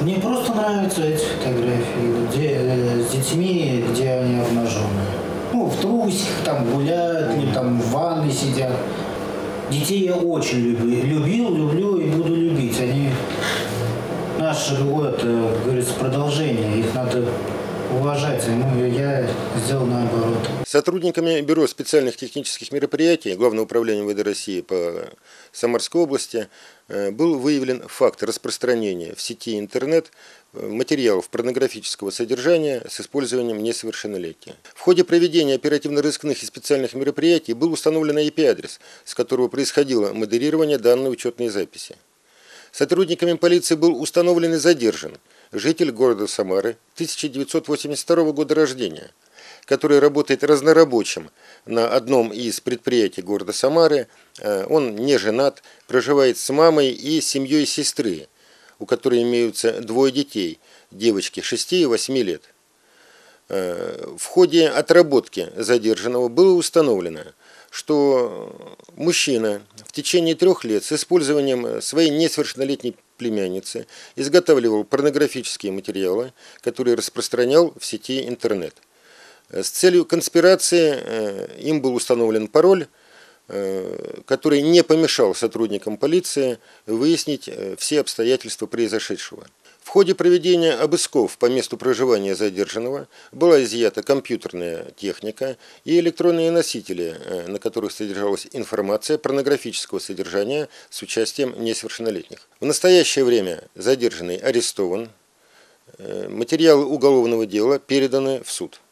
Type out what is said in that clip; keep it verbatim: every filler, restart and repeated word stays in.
Мне просто нравятся эти фотографии, где с детьми, где они обнажены. Ну, в трусиках там гуляют, или там в ванной сидят. Детей я очень люблю, любил, люблю и буду любить. Они наше, вот, как говорится, продолжение, их надо уважать, ну, я сделал наоборот. Сотрудниками Бюро специальных технических мероприятий Главного управления МВД России по Самарской области был выявлен факт распространения в сети интернет материалов порнографического содержания с использованием несовершеннолетних. В ходе проведения оперативно-розыскных и специальных мероприятий был установлен ай пи-адрес, с которого происходило модерирование данной учетной записи. Сотрудниками полиции был установлен и задержан житель города Самары тысяча девятьсот восемьдесят второго года рождения, который работает разнорабочим на одном из предприятий города Самары. Он не женат, проживает с мамой и семьей сестры, у которой имеются двое детей, девочки шести и восьми лет. В ходе отработки задержанного было установлено, что мужчина в течение трех лет с использованием своей несовершеннолетней племянницы изготавливал порнографические материалы, которые распространял в сети интернет. С целью конспирации им был установлен пароль, который не помешал сотрудникам полиции выяснить все обстоятельства произошедшего. В ходе проведения обысков по месту проживания задержанного была изъята компьютерная техника и электронные носители, на которых содержалась информация порнографического содержания с участием несовершеннолетних. В настоящее время задержанный арестован, материалы уголовного дела переданы в суд.